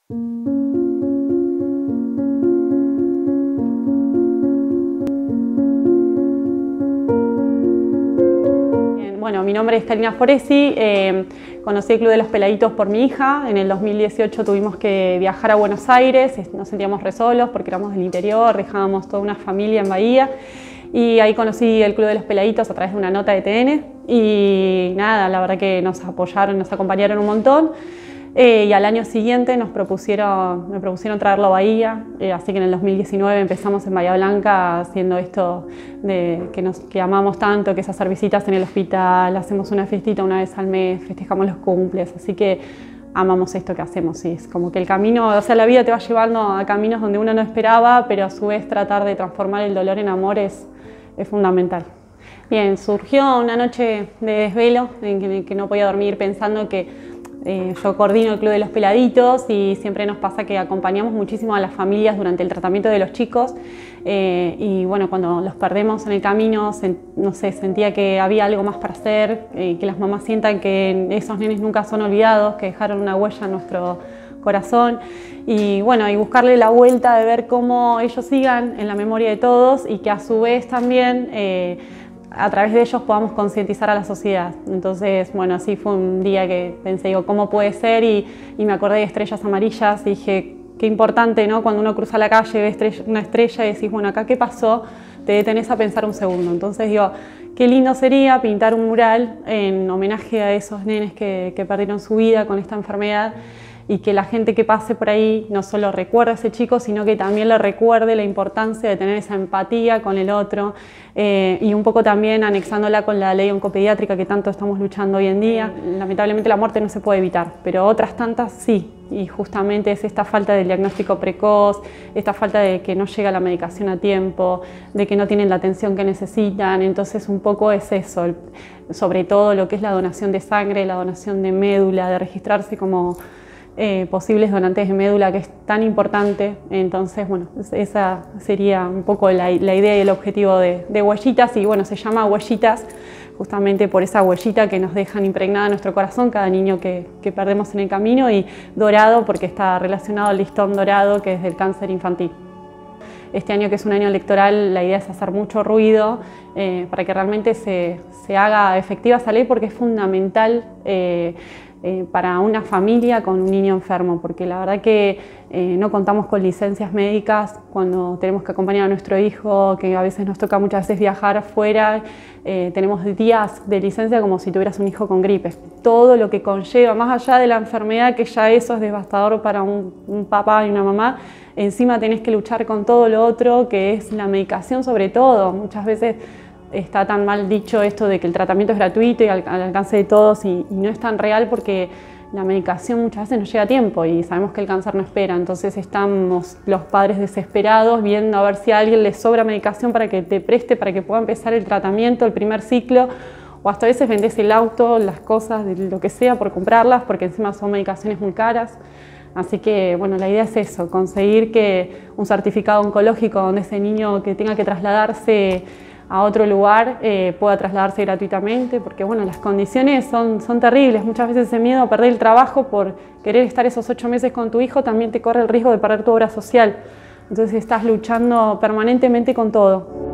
Bueno, mi nombre es Karina Foresi, conocí el Club de los Peladitos por mi hija. En el 2018 tuvimos que viajar a Buenos Aires, nos sentíamos re solos porque éramos del interior, dejábamos toda una familia en Bahía. Y ahí conocí el Club de los Peladitos a través de una nota de TN. Y nada, la verdad que nos apoyaron, nos acompañaron un montón. Y al año siguiente me propusieron traerlo a Bahía, así que en el 2019 empezamos en Bahía Blanca haciendo esto que amamos tanto, que es hacer visitas en el hospital, hacemos una fiestita una vez al mes, festejamos los cumples, así que amamos esto que hacemos. Sí, es como que el camino, o sea, la vida te va llevando a caminos donde uno no esperaba, pero a su vez tratar de transformar el dolor en amor es fundamental. Bien, surgió una noche de desvelo en que no podía dormir pensando que yo coordino el Club de los Peladitos y siempre nos pasa que acompañamos muchísimo a las familias durante el tratamiento de los chicos y bueno, cuando los perdemos en el camino, no sé, sentía que había algo más para hacer, que las mamás sientan que esos nenes nunca son olvidados, que dejaron una huella en nuestro corazón y bueno, y buscarle la vuelta de ver cómo ellos sigan en la memoria de todos y que a su vez también a través de ellos podamos concientizar a la sociedad. Entonces, bueno, así fue un día que pensé, digo, ¿cómo puede ser? Y me acordé de Estrellas Amarillas y dije, qué importante, ¿no? Cuando uno cruza la calle, ve una estrella y decís, bueno, acá ¿qué pasó? Te detenés a pensar un segundo. Entonces digo, qué lindo sería pintar un mural en homenaje a esos nenes que perdieron su vida con esta enfermedad y que la gente que pase por ahí no solo recuerde a ese chico, sino que también le recuerde la importancia de tener esa empatía con el otro y un poco también anexándola con la ley oncopediátrica que tanto estamos luchando hoy en día. Lamentablemente la muerte no se puede evitar, pero otras tantas sí, y justamente es esta falta del diagnóstico precoz, esta falta de que no llega la medicación a tiempo, de que no tienen la atención que necesitan. Entonces un poco es eso, sobre todo lo que es la donación de sangre, la donación de médula, de registrarse como posibles donantes de médula, que es tan importante. Entonces, bueno, esa sería un poco la idea y el objetivo de Huellitas, y bueno, se llama Huellitas justamente por esa huellita que nos dejan impregnada en nuestro corazón cada niño que perdemos en el camino, y dorado porque está relacionado al listón dorado, que es del cáncer infantil. Este año, que es un año electoral, la idea es hacer mucho ruido para que realmente se haga efectiva esa ley, porque es fundamental para una familia con un niño enfermo, porque la verdad que no contamos con licencias médicas cuando tenemos que acompañar a nuestro hijo, que a veces nos toca muchas veces viajar afuera. Tenemos días de licencia como si tuvieras un hijo con gripe. Todo lo que conlleva, más allá de la enfermedad, que ya eso es devastador para un papá y una mamá, encima tenés que luchar con todo lo otro, que es la medicación sobre todo. Muchas veces está tan mal dicho esto de que el tratamiento es gratuito y al alcance de todos, y no es tan real, porque la medicación muchas veces no llega a tiempo y sabemos que el cáncer no espera. Entonces estamos los padres desesperados viendo a ver si a alguien le sobra medicación para que te preste, para que pueda empezar el tratamiento, el primer ciclo, o hasta a veces vendés el auto, las cosas, lo que sea, por comprarlas, porque encima son medicaciones muy caras. Así que bueno, la idea es eso, conseguir que un certificado oncológico donde ese niño que tenga que trasladarse a otro lugar pueda trasladarse gratuitamente, porque bueno, las condiciones son terribles. Muchas veces ese miedo a perder el trabajo por querer estar esos 8 meses con tu hijo también te corre el riesgo de perder tu obra social. Entonces estás luchando permanentemente con todo.